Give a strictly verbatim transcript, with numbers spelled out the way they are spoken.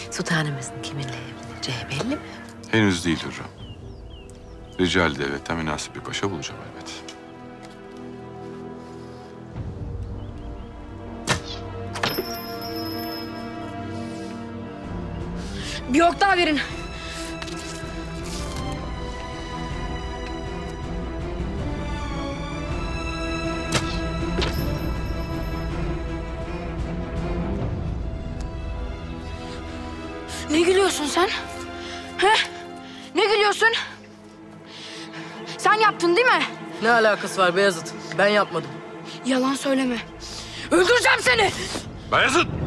Sultanımızın kiminle evleneceği belli mi? Henüz değil Hürrem. Rical devletten münasip bir paşa bulacağım elbet. Bir ok daha verin. Ne gülüyorsun sen? He? Ne gülüyorsun? Sen yaptın değil mi? Ne alakası var Beyazıt? Ben yapmadım. Yalan söyleme. Öldüreceğim seni. Bayezid!